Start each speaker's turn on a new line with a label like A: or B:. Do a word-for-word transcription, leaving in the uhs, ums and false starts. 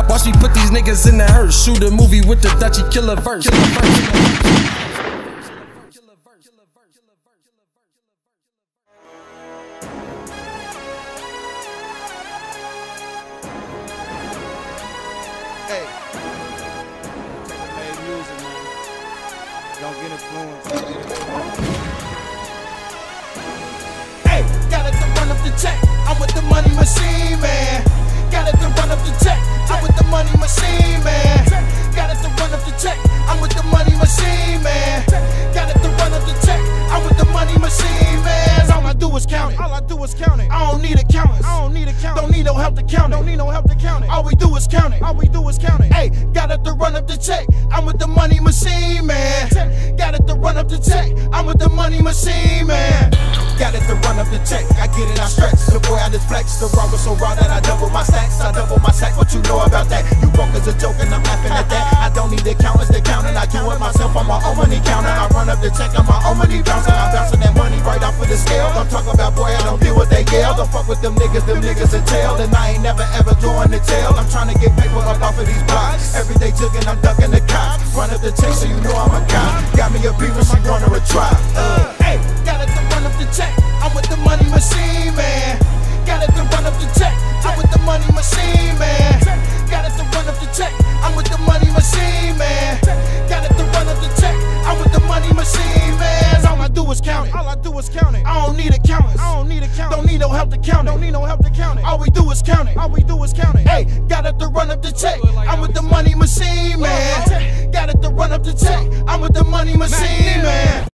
A: Watch me put these niggas in the hearse. Shoot a movie with the Dutchie killer verse.
B: Hey, made music, man. Don't get influenced. Hey, got it to run up the check. I'm with the money machine, man. Got it to run up the check. I'm with the money machine, man. Got it to run up the check. I'm with the money machine, man. Got it to run up the check. I'm with the money machine, man. All I do is count it. All I do is count it. I don't need accountants. I don't need accountants. Don't need no help to count it. Don't need no help to count it. All we do is count it. All we do is count it. Hey, got it to run up the check. I'm with the money machine, man. Got it to run up the check. I'm with the money machine, man. Got it to run up the check. I get it, I stretch. The boy, I just flex. The raw was so raw that I double my stacks. I double my sack. What you know about that? You broke as a joke and I'm laughing at that. I don't need accountants to count it. I do it myself on my own money counter. I run up the check on my own money bouncer. I'm bouncing that money right off of the scale. I'm talking about, boy, I don't deal with they yell. Don't fuck with them niggas, them niggas in tail. And I ain't never ever going to jail. I'm trying to get paper up off of these blocks. Every day jugging, I'm ducking the cops. Run up the check so you know I'm a cop. Got me a beaver, she run her a tribe. Uh, hey, got it to run up the check. I'm with the money machine, man. Got it to run up the check. I'm with the money machine, man. Got it to run up the check. I'm with the money machine, man. Got it to run up the check. I'm with the money machine, man. All I do is count it. All I do is count it. I don't need accountants. I don't need accountants. Don't need no help to count it. Don't need no help to count it. All we do is count it. All we do is count it. Hey, got it to run up the check. I'm with the money machine, man. Got it to run up the check. I'm with the money machine, man.